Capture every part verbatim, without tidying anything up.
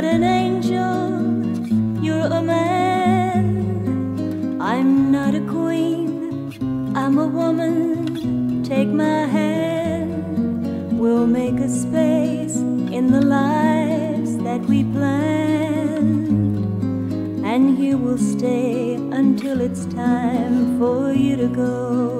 not an angel, you're a man. I'm not a queen, I'm a woman. Take my hand, we'll make a space in the lives that we planned. And here we'll stay until it's time for you to go.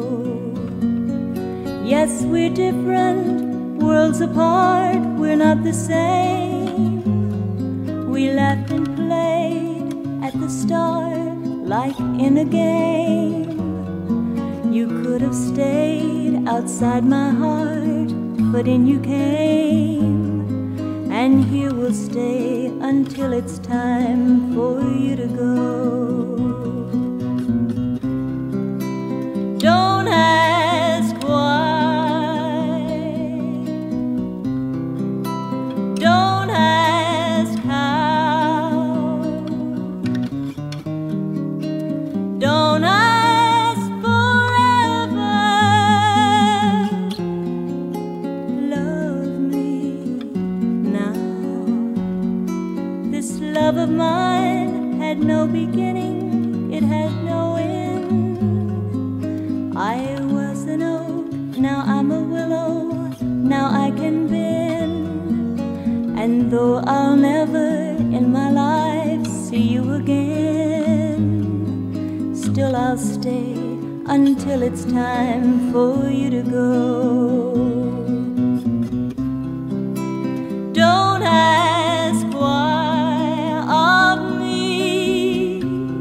Yes, we're different, worlds apart, we're not the same. We laughed and played at the start like in a game. You could have stayed outside my heart, but in you came. And here we'll stay until it's time for you to go. Don't ask why, don't ask how, don't ask forever. Love me now. This love of mine had no beginning, it had no end. I was an oak, now I'm a willow, now I can bend. And though I'll never in my life see you again, still I'll stay until it's time for you to go. Don't ask why of me,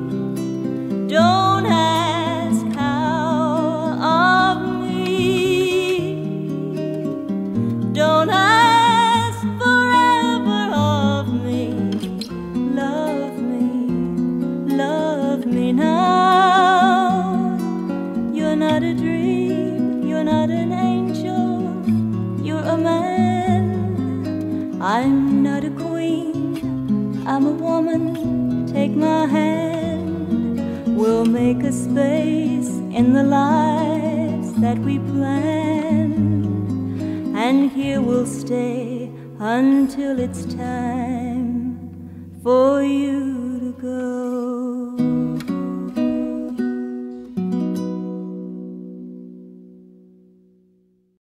don't ask how of me, don't ask forever of me. Love me, love me now. You're not a dream, you're not an angel, you're a man. I'm not a queen, I'm a woman. Take my hand, we'll make a space in the lives that we planned. And here we'll stay until it's time for you to go.